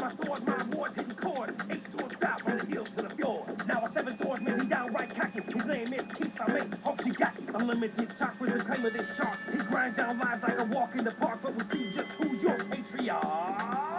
my swords, my awards hitting chords. 8 swords stop from the hills to the fjords. Now a 7 swords man, he downright cocky. His name is Keith Saleh. Hope she got you. Unlimited chakras, the claim of this shark. He grinds down lives like a walk in the park, but we'll see just who's your patriarch.